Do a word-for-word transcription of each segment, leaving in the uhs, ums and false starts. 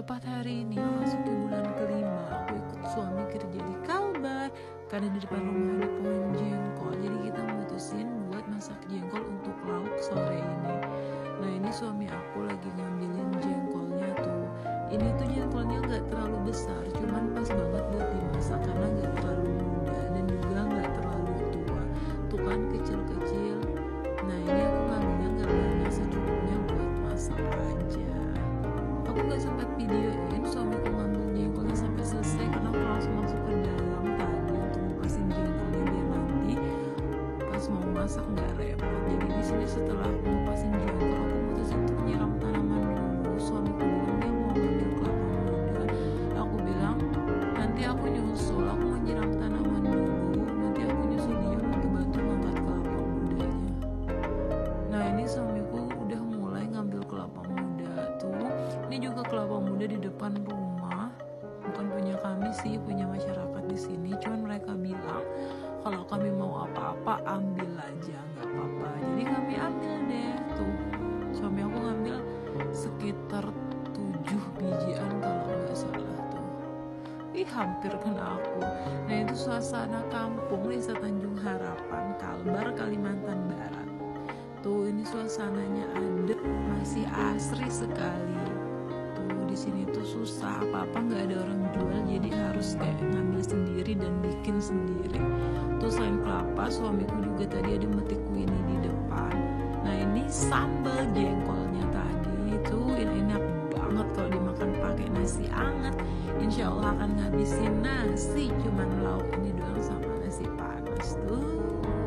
tepat hari ini memasuki bulan kelima, aku ikut suami kerja di Kalbar karena di depan rumah ada pohon jengkol. Jadi kita mutusin buat masak jengkol untuk lauk sore ini. Nah ini suami aku lagi ngambilin jengkolnya tuh. Ini tuh jengkolnya nggak terlalu besar, cuman pas banget buat dimasak karena nggak terlalu muda dan juga nggak terlalu tua. Tuh kan kecil-kecil. Nah ini aku ngambilnya nggak banyak, secukupnya buat masak aja. Aku nggak sempat videoin suamiku ngambil jengkolnya sampai selesai karena aku langsung masuk ke dalam tadi untuk ngupasin jengkolnya biar nanti pas mau masak nggak repot. Jadi di sini setelah aku ngupasin jengkol, aku mutusin untuk nyiram tanaman dulu. Suamiku bilang dia mau ngambil kelapa muda. Aku bilang nanti aku nyusul, aku mau nyiram tanaman dulu. Nanti aku nyusul dia untuk bantu ngangkat kelapa mudanya. Nah ini suamiku udah mulai ngambil kelapa muda tuh. Ini juga kelapa muda di depan rumah, bukan punya kami sih, punya masyarakat di sini. Cuman mereka bilang kalau kami mau apa-apa ambil aja, nggak apa-apa. Jadi kami ambil deh tuh. Suami aku ngambil sekitar tujuh bijian kalau nggak salah tuh. Ih hampir kena aku. Nah itu suasana kampung Desa Tanjung Harapan, Kalbar, Kalimantan Barat. Tuh ini suasananya adem, masih asri sekali. Tuh di sini tuh susah apa-apa nggak ada orang jual, jadi harus kayak ngambil sendiri dan bikin sendiri. Tuh selain kelapa, suamiku juga tadi ada metik ini di depan. Nah ini sambal jengkolnya tadi itu enak banget kalau dimakan pakai nasi anget. Insya Allah akan ngabisin nasi, cuman lauk ini doang sama nasi panas tuh.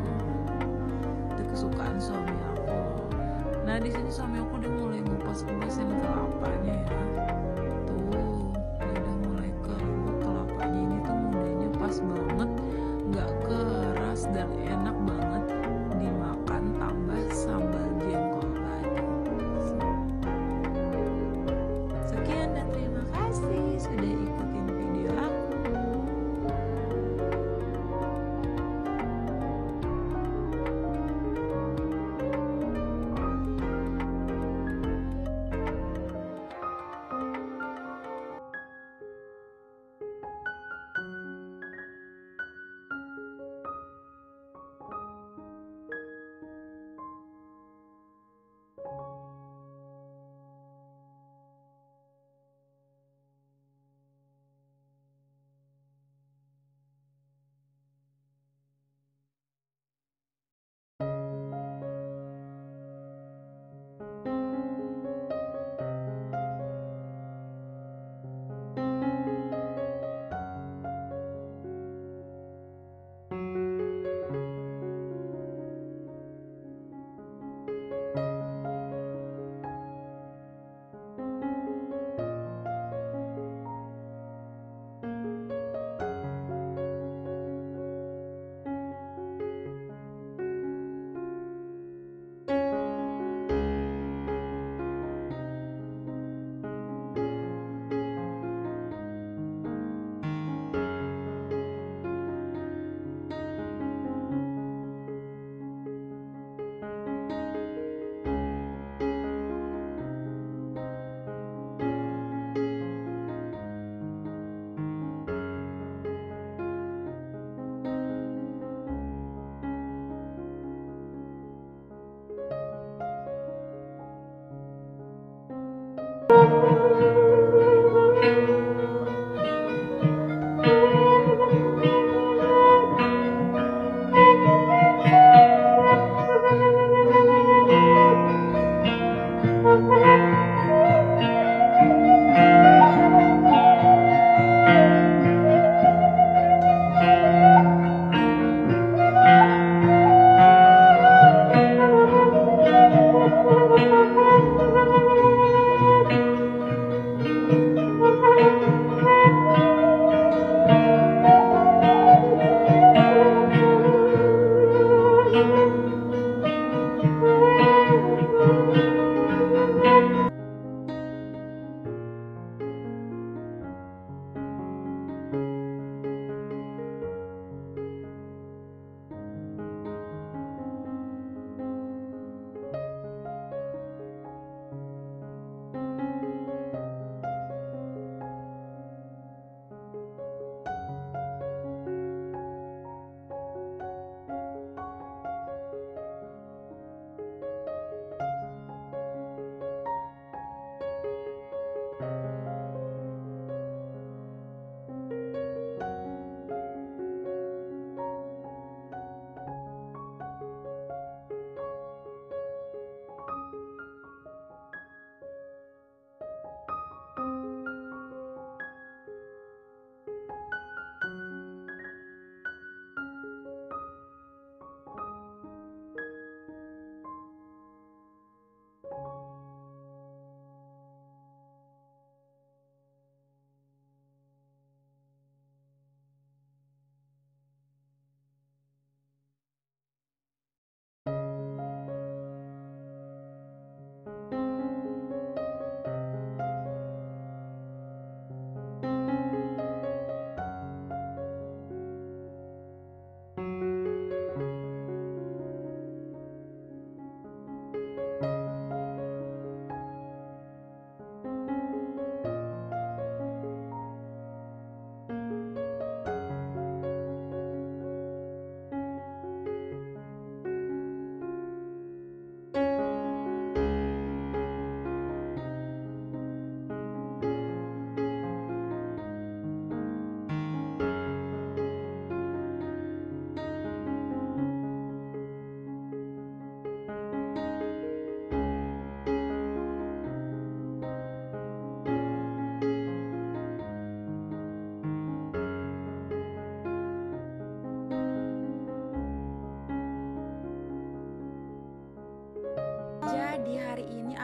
Itu kesukaan suami aku. Nah di sini suami aku udah mulai ngupas-ngupasin kelapanya ya. Tuh dia udah mulai kerut kelapanya. Ini tuh mudanya pas banget, nggak keras dan enak banget dimakan tambah sambal jengkol tadi. Sekian dan terima kasih sudah ikutin video aku.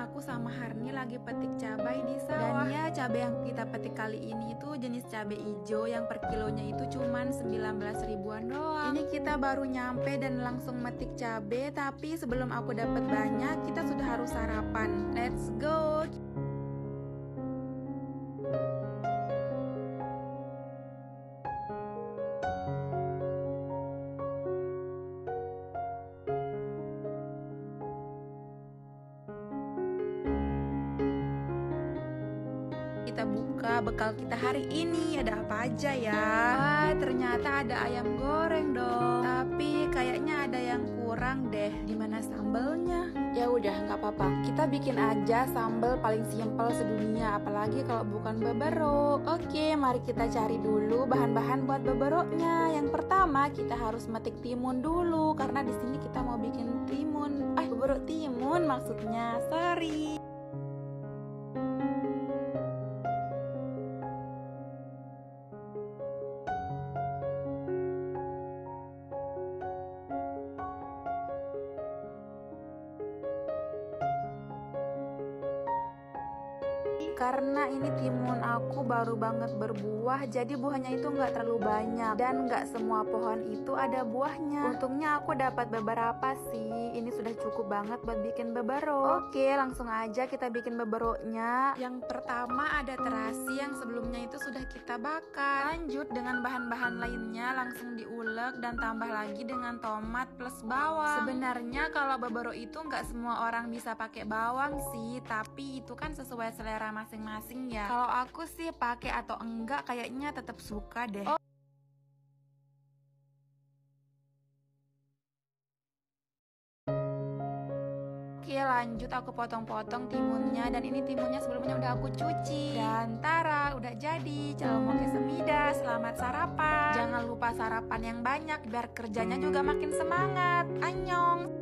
aku sama Harni lagi petik cabai di sawah. Dan ya cabai yang kita petik kali ini itu jenis cabai hijau yang per kilonya itu cuman sembilan belas ribuan doang. Ini kita baru nyampe dan langsung metik cabai, tapi sebelum aku dapat banyak kita sudah harus sarapan. Let's go. Kita buka bekal kita hari ini, ada apa aja ya? Wah, ternyata ada ayam goreng dong. Tapi kayaknya ada yang kurang deh. Dimana sambelnya? Ya udah, nggak apa-apa. Kita bikin aja sambal paling simpel sedunia, apalagi kalau bukan beberok. Oke, mari kita cari dulu bahan-bahan buat beberoknya. Yang pertama kita harus metik timun dulu, karena di sini kita mau bikin timun. Ah, beberok timun maksudnya. Sorry. Karena ini timun aku baru banget berbuah, jadi buahnya itu nggak terlalu banyak dan nggak semua pohon itu ada buahnya. Untungnya aku dapat beberapa sih. Ini sudah cukup banget buat bikin beberok. Oke, langsung aja kita bikin beberoknya. Yang pertama ada terasi yang sebelumnya itu sudah kita bakar. Lanjut dengan bahan-bahan lainnya, langsung diulek dan tambah lagi dengan tomat plus bawang. Sebenarnya kalau beberok itu nggak semua orang bisa pakai bawang sih, tapi itu kan sesuai selera masing-masing ya. Kalau aku sih pakai atau enggak kayaknya tetap suka deh. Oh. Oke, lanjut aku potong-potong timunnya, dan ini timunnya sebelumnya udah aku cuci. Dan tara, udah jadi. Calon moke semida, selamat sarapan. Jangan lupa sarapan yang banyak biar kerjanya juga makin semangat. Annyeong.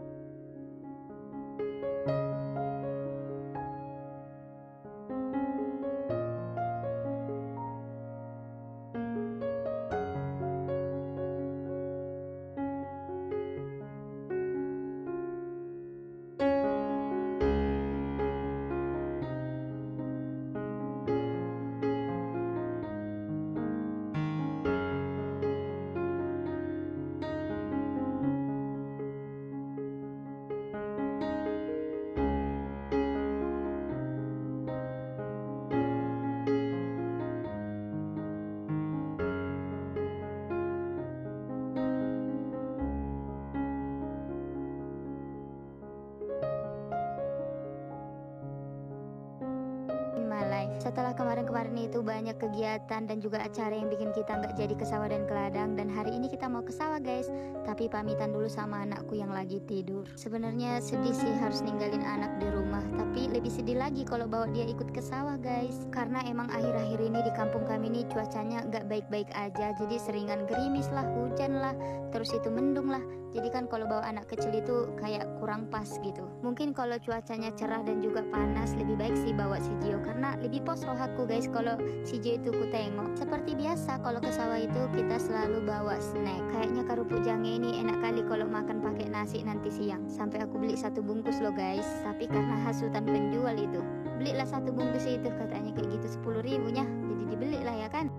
Setelah kemarin-kemarin itu banyak kegiatan dan juga acara yang bikin kita nggak jadi ke sawah dan ke ladang, dan hari ini kita mau ke sawah guys, tapi pamitan dulu sama anakku yang lagi tidur. Sebenarnya sedih sih harus ninggalin anak di rumah, tapi lebih sedih lagi kalau bawa dia ikut ke sawah guys, karena emang akhir-akhir ini di kampung kami ini cuacanya nggak baik-baik aja, jadi seringan gerimis lah, hujan lah, terus itu mendung lah. Jadi kan kalau bawa anak kecil itu kayak kurang pas gitu. Mungkin kalau cuacanya cerah dan juga panas, lebih baik sih bawa si Gio, karena lebih pos roh aku guys kalau si Gio itu ku tengok. Seperti biasa kalau ke sawah itu kita selalu bawa snack. Kayaknya kerupuk jange ini enak kali kalau makan pakai nasi nanti siang. Sampai aku beli satu bungkus loh guys. Tapi karena hasutan penjual itu, belilah satu bungkus itu, katanya kayak gitu sepuluh ribunya. Jadi dibeli lah ya kan.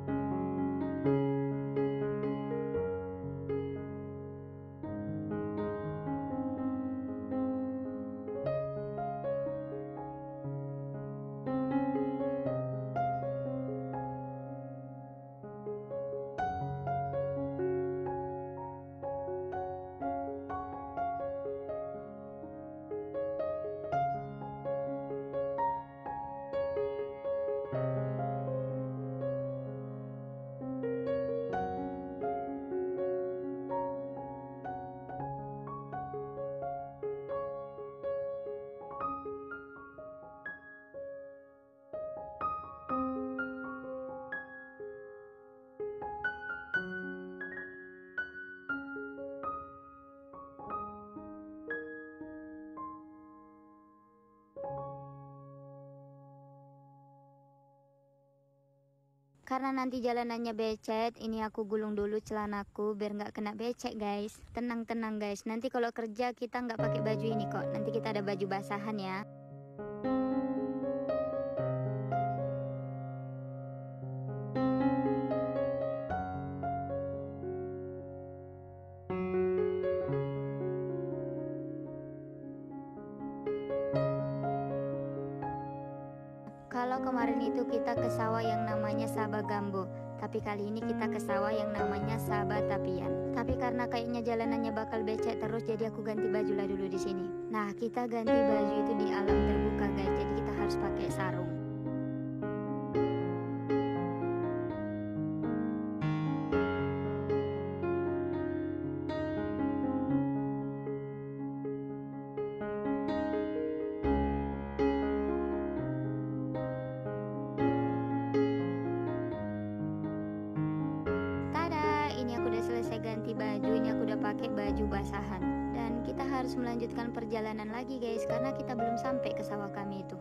Karena nanti jalanannya becek, ini aku gulung dulu celanaku biar nggak kena becek guys. Tenang-tenang guys, nanti kalau kerja kita nggak pakai baju ini kok, nanti kita ada baju basahan ya. kita ke sawah yang namanya Sabah Gambo. Tapi kali ini kita ke sawah yang namanya Sabah Tapian. Tapi karena kayaknya jalanannya bakal becek terus, jadi aku ganti baju lah dulu di sini. Nah, kita ganti baju itu di alam terbuka guys, jadi kita harus pakai sarung. Ganti baju, ini aku udah pakai baju basahan dan kita harus melanjutkan perjalanan lagi guys, karena kita belum sampai ke sawah kami itu.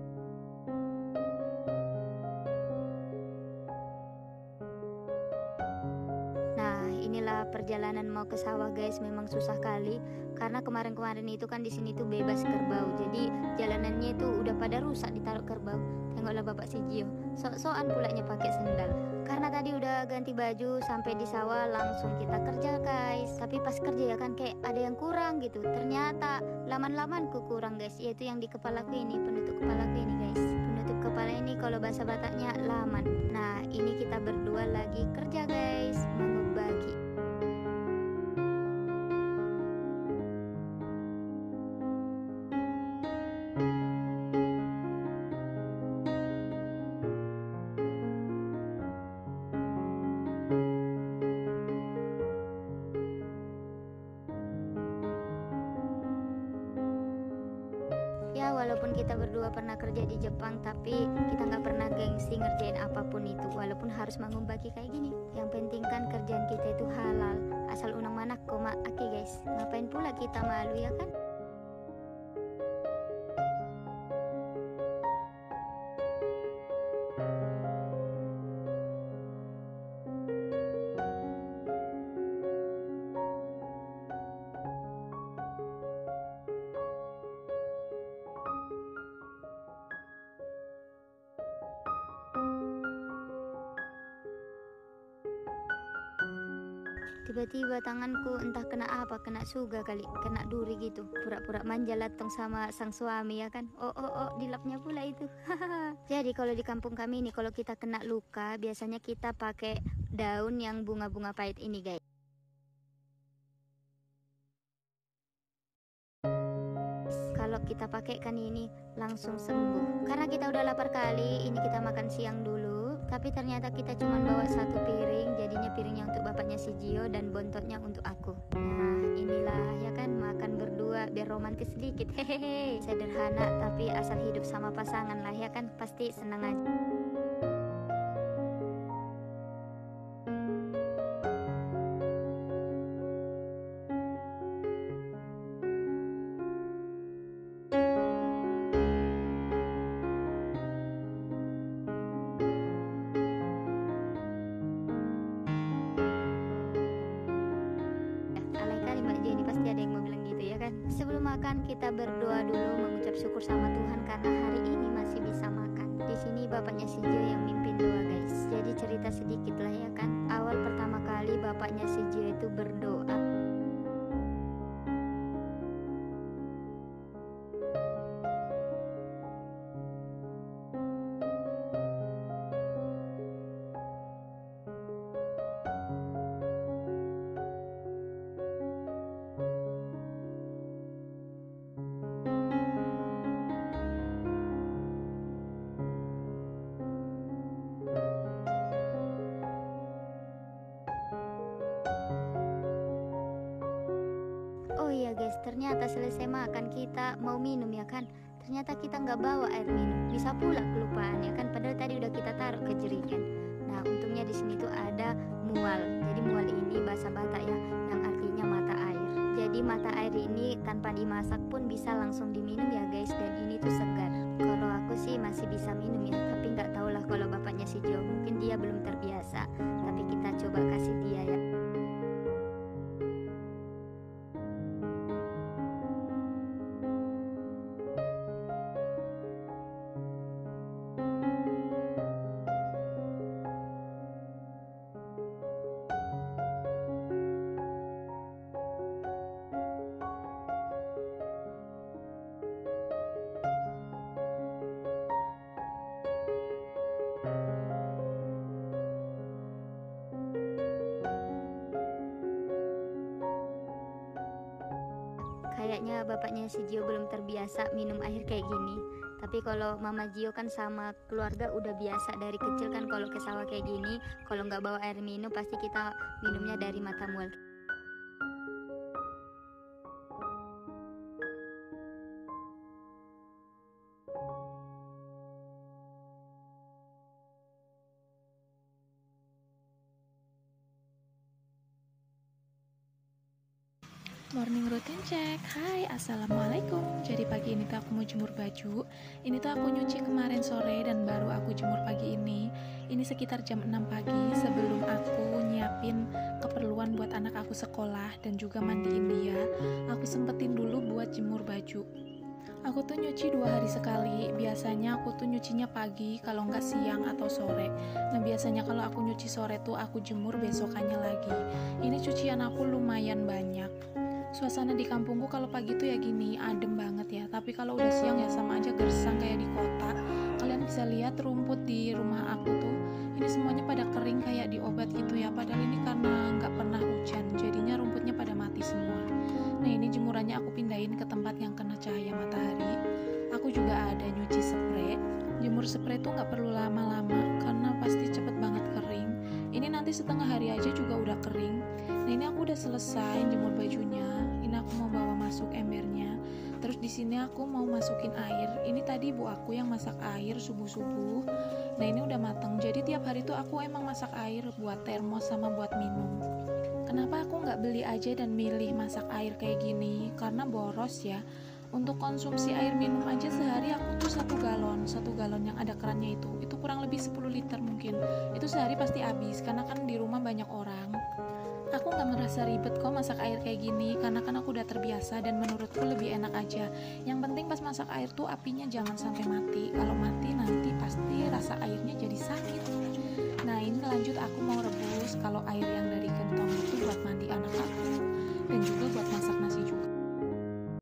Nah, inilah perjalanan mau ke sawah guys, memang susah kali karena kemarin-kemarin itu kan di sini tuh bebas kerbau, jadi jalanannya itu udah pada rusak ditaruh kerbau. Tengoklah bapak si Gio, sok-sokan pulanya pakai sendal. Karena tadi udah ganti baju sampai di sawah langsung kita kerja guys. Tapi pas kerja ya kan kayak ada yang kurang gitu. Ternyata laman-lamanku kurang guys, yaitu yang di kepalaku ini, penutup kepalaku ini guys. Penutup kepala ini kalau bahasa Bataknya laman. Nah, ini kita berdua lagi kerja guys, membagi. Ya, walaupun kita berdua pernah kerja di Jepang, tapi kita nggak pernah gengsi ngerjain apapun itu, walaupun harus mengumbaki kayak gini. Yang penting kan kerjaan kita itu halal, asal unang manak koma aki guys. Ngapain pula kita malu ya kan? Tiba-tiba tanganku entah kena apa, kena suga kali, kena duri gitu. Pura-pura manja latong sama sang suami ya kan. Oh oh oh, dilapnya pula itu. Jadi kalau di kampung kami ini kalau kita kena luka, biasanya kita pakai daun yang bunga-bunga pahit ini guys. Kalau kita pakai kan ini langsung sembuh. Karena kita udah lapar kali, ini kita makan siang dulu. Tapi ternyata kita cuma bawa satu piring, jadinya piringnya untuk bapaknya si Gio dan bontotnya untuk aku. Nah, inilah ya kan, makan berdua biar romantis sedikit. Hehehe, sederhana tapi asal hidup sama pasangan lah ya kan, pasti senang aja. Sebelum makan kita berdoa dulu, mengucap syukur sama Tuhan karena hari ini masih bisa makan. Di sini bapaknya si Gio yang mimpin doa guys. Jadi cerita sedikit lah ya kan. Awal pertama kali bapaknya si Gio itu berdoa. Oh iya guys, ternyata selesai makan kita mau minum ya kan. Ternyata kita nggak bawa air minum, bisa pula kelupaan ya kan. Padahal tadi udah kita taruh ke jerigen. Nah untungnya di sini tuh ada mual. Jadi mual ini bahasa Batak ya, yang artinya mata air. Jadi mata air ini tanpa dimasak pun bisa langsung diminum ya guys. Dan ini tuh segar. Kalau aku sih masih bisa minum ya, tapi nggak tahulah kalau bapaknya si Jo, mungkin dia belum terbiasa. Tapi kita coba kasih dia ya. kayaknya bapaknya si Gio belum terbiasa minum air kayak gini. Tapi kalau Mama Gio kan sama keluarga udah biasa dari kecil kan, kalau ke sawah kayak gini, kalau nggak bawa air minum pasti kita minumnya dari mata mual. Morning routine check. Hai, assalamualaikum. Jadi pagi ini tuh aku mau jemur baju. Ini tuh aku nyuci kemarin sore dan baru aku jemur pagi ini. Ini sekitar jam enam pagi sebelum aku nyiapin keperluan buat anak aku sekolah dan juga mandiin dia. Aku sempetin dulu buat jemur baju. Aku tuh nyuci dua hari sekali. Biasanya aku tuh nyucinya pagi, kalau nggak siang atau sore. Nah biasanya kalau aku nyuci sore tuh aku jemur besokannya lagi. Ini cucian aku lumayan banyak. Suasana di kampungku kalau pagi tuh ya gini, adem banget ya. Tapi kalau udah siang ya sama aja gersang kayak di kota. Kalian bisa lihat rumput di rumah aku tuh, ini semuanya pada kering kayak diobat gitu ya. Padahal ini karena nggak pernah hujan, jadinya rumputnya pada mati semua. Nah ini jemurannya aku pindahin ke tempat yang kena cahaya matahari. Aku juga ada nyuci spray. Jemur spray tuh nggak perlu lama-lama karena pasti cepet banget kering. Ini nanti setengah hari aja juga udah kering. Nah ini aku udah selesai jemur bajunya. Ini aku mau bawa masuk embernya. Terus di sini aku mau masukin air. Ini tadi ibu aku yang masak air subuh-subuh. Nah ini udah mateng. Jadi tiap hari tuh aku emang masak air buat termos sama buat minum. Kenapa aku nggak beli aja dan milih masak air kayak gini? Karena boros ya. Untuk konsumsi air minum aja sehari aku tuh satu galon, satu galon yang ada kerannya itu, itu kurang lebih sepuluh liter mungkin. Itu sehari pasti habis karena kan di rumah banyak orang. Aku nggak merasa ribet kok masak air kayak gini karena kan aku udah terbiasa dan menurutku lebih enak aja. Yang penting pas masak air tuh apinya jangan sampai mati. Kalau mati nanti pasti rasa airnya jadi sakit. Nah ini lanjut aku mau rebus. Kalau air yang dari gentong itu buat mandi anak aku dan juga buat masak nasi juga.